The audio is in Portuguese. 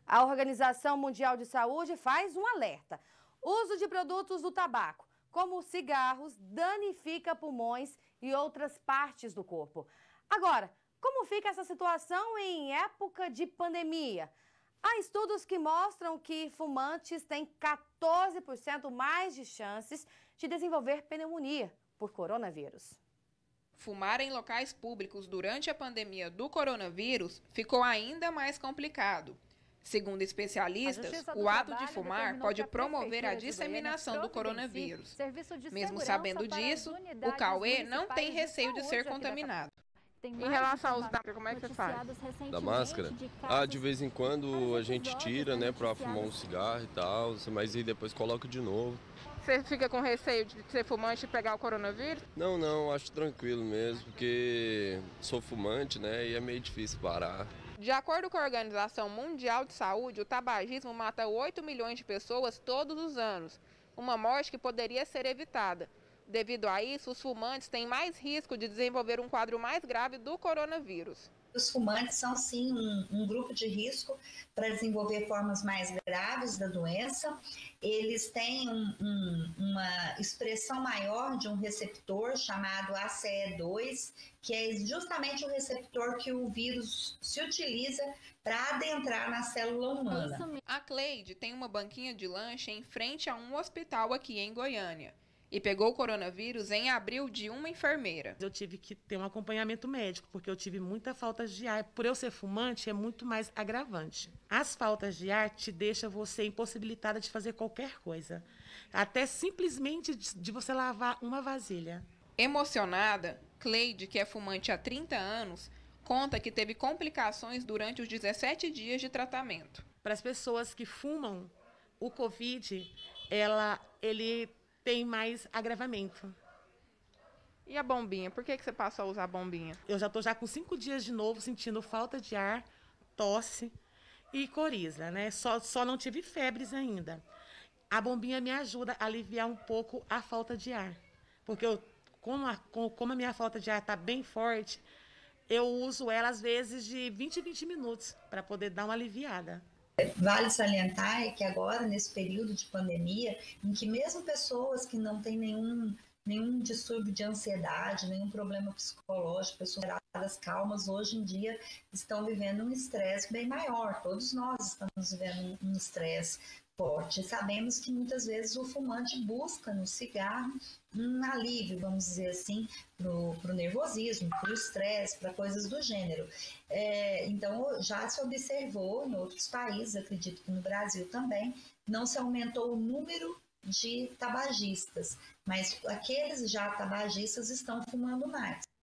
A Organização Mundial de Saúde faz um alerta. O uso de produtos do tabaco, como cigarros, danifica pulmões e outras partes do corpo. Agora, como fica essa situação em época de pandemia? Há estudos que mostram que fumantes têm 14% mais de chances de desenvolver pneumonia por coronavírus. Fumar em locais públicos durante a pandemia do coronavírus ficou ainda mais complicado. Segundo especialistas, o ato de fumar pode promover a disseminação do coronavírus. Mesmo sabendo disso, o Cauê não tem receio de ser contaminado. Em relação ao uso da máscara, como é que você faz? Da máscara? De vez em quando a gente tira, né, pra fumar um cigarro e tal, mas aí depois coloca de novo. Você fica com receio de ser fumante e pegar o coronavírus? Não, acho tranquilo mesmo, porque sou fumante, né, e é meio difícil parar. De acordo com a Organização Mundial de Saúde, o tabagismo mata 8 milhões de pessoas todos os anos, uma morte que poderia ser evitada. Devido a isso, os fumantes têm mais risco de desenvolver um quadro mais grave do coronavírus. Os fumantes são, sim, um grupo de risco para desenvolver formas mais graves da doença. Eles têm uma expressão maior de um receptor chamado ACE2, que é justamente o receptor que o vírus se utiliza para adentrar na célula humana. A Cleide tem uma banquinha de lanche em frente a um hospital aqui em Goiânia. E pegou o coronavírus em abril de uma enfermeira. Eu tive que ter um acompanhamento médico, porque eu tive muita falta de ar. Por eu ser fumante, é muito mais agravante. As faltas de ar te deixam você impossibilitada de fazer qualquer coisa. Até simplesmente de você lavar uma vasilha. Emocionada, Cleide, que é fumante há 30 anos, conta que teve complicações durante os 17 dias de tratamento. Para as pessoas que fumam, o Covid, ele tem mais agravamento. E a bombinha? Por que você passou a usar a bombinha? Eu já estou com 5 dias de novo sentindo falta de ar, tosse e coriza, né? Só não tive febres ainda. A bombinha me ajuda a aliviar um pouco a falta de ar. Porque como a minha falta de ar está bem forte, eu uso ela às vezes de 20 em 20 minutos para poder dar uma aliviada. Vale salientar que agora, nesse período de pandemia, em que mesmo pessoas que não têm nenhum distúrbio de ansiedade, nenhum problema psicológico, pessoas calmas, hoje em dia estão vivendo um estresse bem maior. Todos nós estamos vivendo um estresse forte. Sabemos que muitas vezes o fumante busca no cigarro um alívio, vamos dizer assim, para o nervosismo, para o estresse, para coisas do gênero. Então, já se observou em outros países, acredito que no Brasil também, não se aumentou o número de tabagistas, mas aqueles já tabagistas estão fumando mais.